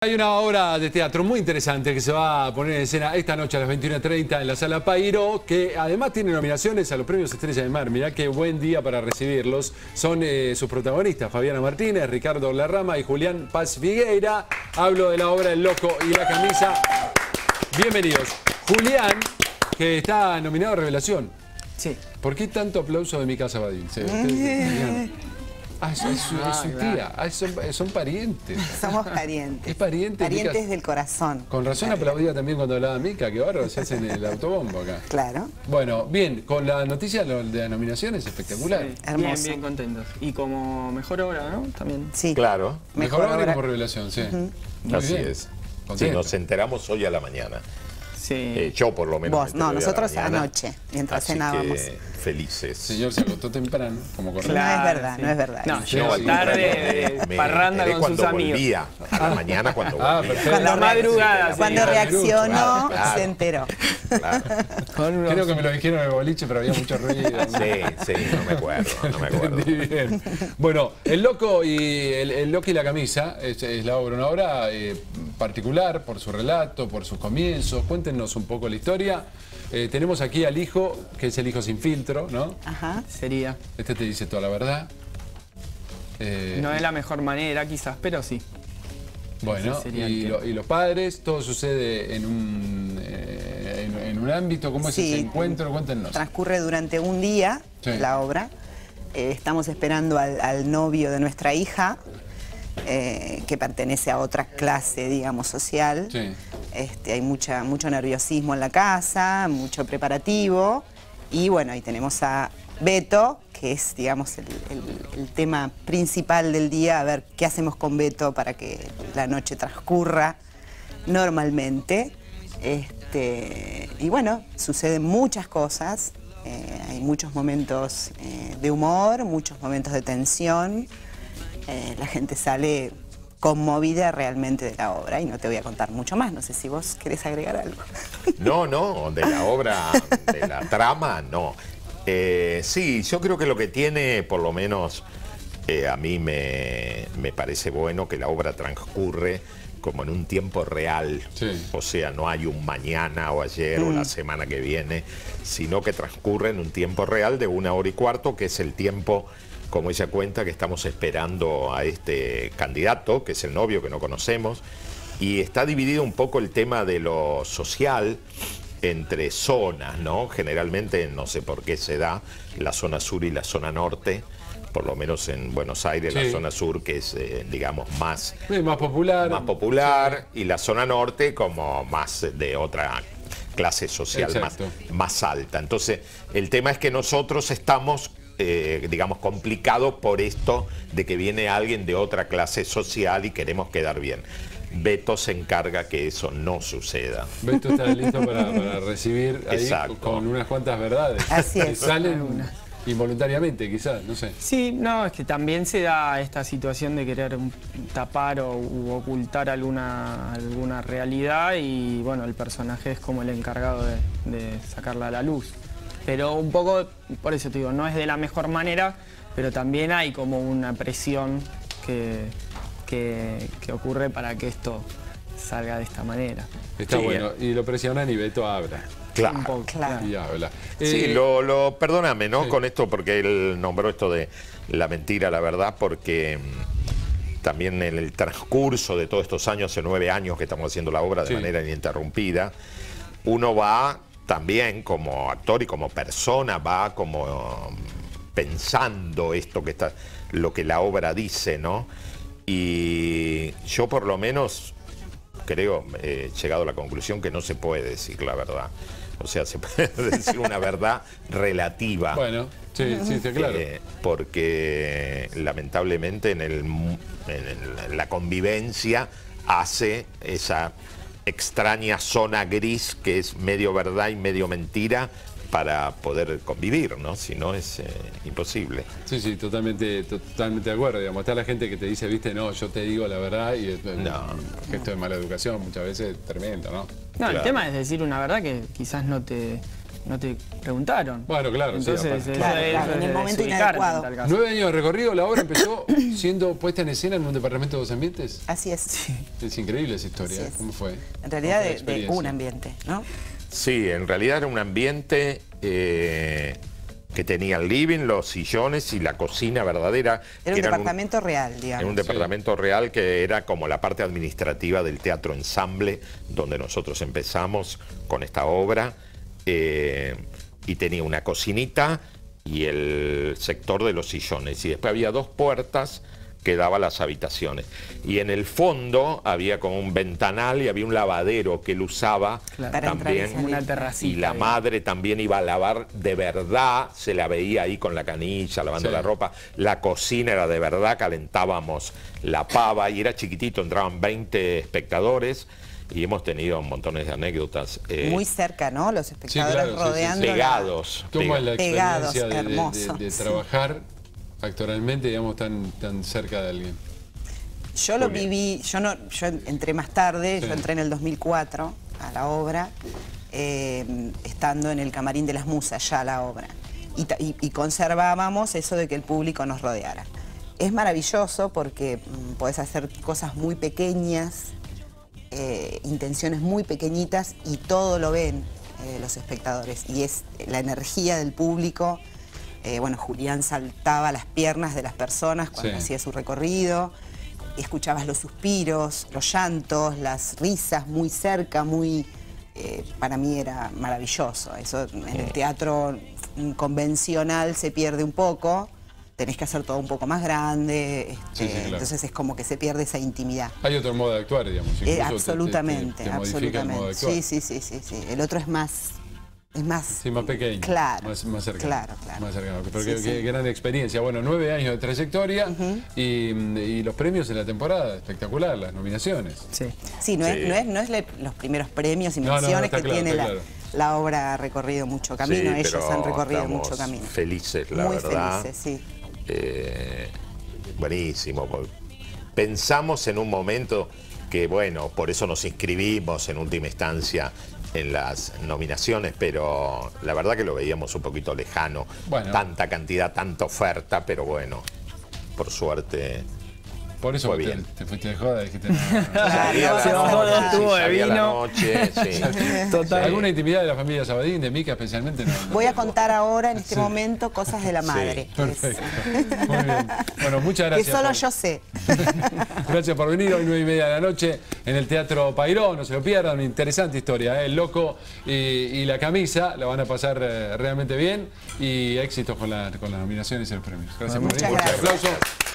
Hay una obra de teatro muy interesante que se va a poner en escena esta noche a las 21:30 en la Sala Pairo, que además tiene nominaciones a los premios Estrella de Mar. Mirá qué buen día para recibirlos. Son sus protagonistas, Fabiana Martínez, Ricardo Larrama y Julián Paz Figueira. Hablo de la obra El Loco y la Camisa. Bienvenidos. Julián, que está nominado a Revelación. Sí. ¿Por qué tanto aplauso de mi casa, Badín? Es su tía. Son parientes. Somos parientes. Es pariente. Parientes del corazón. Con razón aplaudía también cuando hablaba Mica, que bárbaro, se hace en el autobombo acá. Claro. Bueno, bien, con la noticia de la nominación es espectacular. Sí, Hermoso. bien contentos. Y como mejor obra, ¿no? También. Sí. Claro, Mejor obra como Revelación, sí. Muy así bien. es. Sí, Contento. nos enteramos hoy a la mañana. Sí. Yo por lo menos. Vos, me no, enteré hoy a la nosotros mañana. anoche, mientras Así cenábamos. que felices. Señor, se acostó temprano, como correcto. Claro, No es verdad, sí. no es verdad. No, Sí, llegó sí. tarde, Me parranda enteré con cuando sus amigos. volvía, a la mañana cuando volvía. perfecto. A la madrugada, sí. Cuando reaccionó, Claro. se enteró. Claro. Con unos- Creo que me lo dijeron en el boliche, pero había mucho ruido. Sí, no me acuerdo, no me acuerdo. Entendí bien. Bueno, El Loco y la Camisa es una obra particular por su relato, por sus comienzos. Cuéntenos un poco la historia. Tenemos aquí al hijo, que es el hijo sin filtro, ¿no? Ajá. Sería. Este te dice toda la verdad. No de la mejor manera, quizás, pero sí. Bueno, Ese sería el tema. y los padres, todo sucede en un ámbito. ¿Cómo es ese encuentro? Cuéntenos. Transcurre durante un día Sí. la obra. Estamos esperando al novio de nuestra hija, que pertenece a otra clase, digamos, social. Sí. Hay mucho nerviosismo en la casa, mucho preparativo. Y bueno, ahí tenemos a Beto, que es, digamos, el tema principal del día. A ver qué hacemos con Beto para que la noche transcurra normalmente. Y bueno, suceden muchas cosas. Hay muchos momentos de humor, muchos momentos de tensión. La gente sale conmovida realmente de la obra y no te voy a contar mucho más. No sé si vos querés agregar algo. No, de la obra, de la trama, no. Sí, yo creo que lo que tiene, por lo menos a mí me parece bueno, que la obra transcurre como en un tiempo real. Sí. O sea, no hay un mañana o ayer o la semana que viene, sino que transcurre en un tiempo real de 1 hora y cuarto, que es el tiempo, como ella cuenta, que estamos esperando a este candidato, que es el novio que no conocemos, y está dividido un poco el tema de lo social entre zonas, ¿no? Generalmente, no sé por qué se da, la zona sur y la zona norte, por lo menos en Buenos Aires, Sí. la zona sur, que es, digamos, más Más popular. popular, y la zona norte como más de otra clase social Exacto. más alta. Entonces, el tema es que nosotros estamos, digamos, complicados por esto de que viene alguien de otra clase social y queremos quedar bien. Beto se encarga que eso no suceda. Beto está listo para recibir ahí Exacto. con unas cuantas verdades. Así Que es. salen involuntariamente, quizás, no sé. Sí, no, es que también se da esta situación de querer tapar u ocultar alguna realidad y bueno, el personaje es como el encargado de sacarla a la luz. Pero un poco, por eso te digo, no es de la mejor manera, pero también hay como una presión que ocurre para que esto salga de esta manera. Está Sí. bueno. Y lo presionan y Beto habla. Claro. Un poco, Claro. Y habla. Sí, perdóname, ¿no? Sí. Con esto, porque él nombró esto de la mentira, la verdad, porque también en el transcurso de todos estos años, hace 9 años que estamos haciendo la obra de Sí. manera ininterrumpida, uno va también como actor y como persona, va como pensando lo que la obra dice, ¿no? Y yo por lo menos creo, he llegado a la conclusión que no se puede decir la verdad. O sea, se puede decir una verdad relativa. Bueno, sí, está claro. Porque lamentablemente en la convivencia hace esa extraña zona gris que es medio verdad y medio mentira para poder convivir, ¿no? Si no es imposible. Sí, totalmente de acuerdo. Digamos, está la gente que te dice, viste, no, yo te digo la verdad y esto de mala educación muchas veces es tremendo, ¿no? No, el Claro. tema es decir una verdad que quizás no te no te preguntaron. Bueno, claro, sí, entonces, aparte. Claro, en el momento desubicar, inadecuado. en tal caso. 9 años de recorrido, la obra empezó siendo puesta en escena en un departamento de 2 ambientes. Así es. Es increíble esa historia. Así es. ¿Cómo fue? En realidad ¿Cómo fue la de experiencia? un ambiente, ¿no? Sí, en realidad era un ambiente que tenía el living, los sillones y la cocina verdadera. Era un departamento real, En digamos. un departamento real que era como la parte administrativa del Teatro Ensamble, donde nosotros empezamos con esta obra, y tenía una cocinita y el sector de los sillones, y después había 2 puertas que daban las habitaciones, y en el fondo había como un ventanal y había un lavadero que él usaba Claro. Para entrar y también, salir. Una terracita. y la digamos. madre también iba a lavar de verdad, se la veía ahí con la canilla, lavando Sí. la ropa. La cocina era de verdad, calentábamos la pava y era chiquitito, entraban 20 espectadores y hemos tenido montones de anécdotas. Muy cerca, ¿no? Los espectadores claro, sí, sí, sí. rodeando. Pegados. ¿Cómo es la Pegados, experiencia hermoso. de Sí. trabajar actoralmente, digamos, tan cerca de alguien? Yo lo Muy bien. viví, yo entré más tarde, Sí. yo entré en el 2004 a la obra, estando en el Camarín de las Musas ya a la obra. Y conservábamos eso de que el público nos rodeara. Es maravilloso porque podés hacer cosas muy pequeñas, intenciones muy pequeñitas y todo lo ven los espectadores. Y es la energía del público. Bueno, Julián saltaba a las piernas de las personas cuando Sí. hacía su recorrido. Escuchabas los suspiros, los llantos, las risas muy cerca, para mí era maravilloso. Eso en el teatro convencional se pierde un poco, tenés que hacer todo un poco más grande, Sí, sí, claro. entonces es como que se pierde esa intimidad. Hay otro modo de actuar, digamos. Incluso Absolutamente, te modifica el modo de actuar. sí. El otro es más... Sí, más pequeño. Claro. Más cercano. Claro. Más cercano. Pero Sí, qué sí. gran experiencia. Bueno, 9 años de trayectoria y los premios en la temporada, espectacular, las nominaciones. Sí. Sí, no Sí. es los primeros premios y No, no, menciones está que claro, tiene está la, claro. la obra ha recorrido mucho camino, Sí, ellos pero han recorrido estamos mucho camino. felices, la Muy verdad. felices, sí. Buenísimo. Pensamos en un momento que, bueno, por eso nos inscribimos en última instancia en las nominaciones, pero la verdad que lo veíamos un poquito lejano. Bueno. Tanta cantidad, tanta oferta, pero bueno, por suerte. Por eso Fue te, bien. te fuiste de joda, dijiste no. Salía no, la se bajó noche, dos tubos de salía la vino. noche, sí. Total. ¿Alguna intimidad de la familia Sabadín, de Mica especialmente? No. Voy a contar ahora, en este momento, cosas de la madre. Perfecto. Muy bien. Bueno, muchas Que gracias. solo por- yo sé. Gracias por venir hoy 9:30 de la noche en el Teatro Pairó, no se lo pierdan, una interesante historia, ¿eh? El loco y la camisa, la van a pasar realmente bien y éxitos con las nominaciones y los premios. Gracias por Muchas venir. gracias. Aplauso.